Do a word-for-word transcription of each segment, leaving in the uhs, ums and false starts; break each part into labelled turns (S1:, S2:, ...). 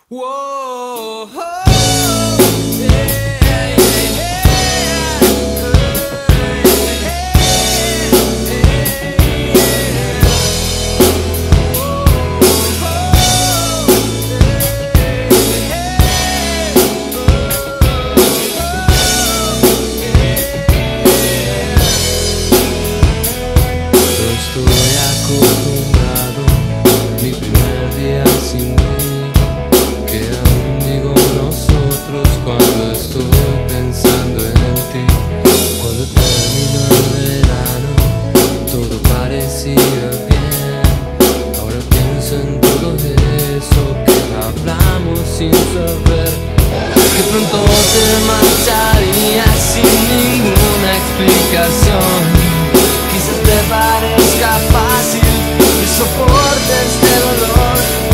S1: Whoa, oh, yeah, yeah, yeah.
S2: Estoy acostumbrado, mi primer día sin mí, que aún digo nosotros cuando estoy pensando en ti. Cuando terminó el verano, todo parecía bien. Ahora pienso en todo eso que hablamos sin saber que pronto te marcharías sin ninguna explicación. Quizás te parezca fácil y soportes este dolor.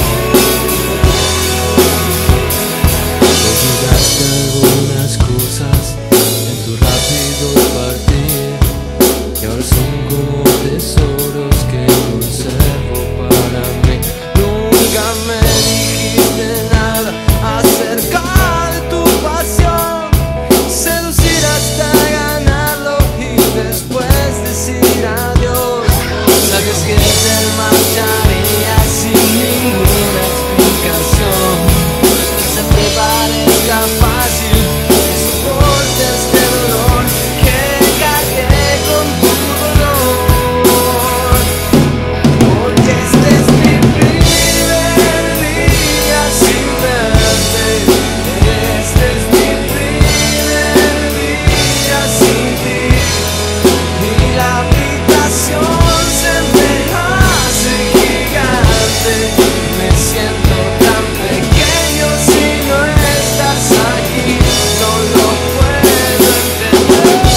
S2: Olvidaste algunas cosas en tu rápido partir, y ahora son como tesoros que conservo para mí. Nunca me dijiste nada acerca de tu pasión, seducir hasta ganarlo y después decir adiós. Sabes que te marcharías sin ninguna explicación. Se te parezca fácil que soportes este dolor, que cargué con tu dolor. Porque este es mi primer día sin verte. Este es mi primer día sin ti. Y la habitación se me hace gigante. Me siento tan pequeño si no estás aquí. No lo puedo entender.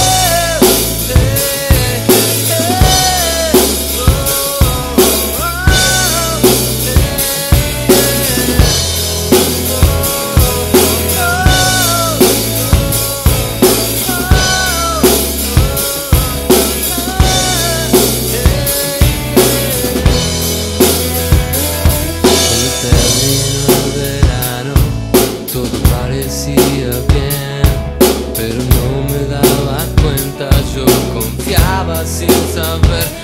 S2: Cuando terminó el verano, todo parecía bien, pero no me daba cuenta. Yo confiaba sin saber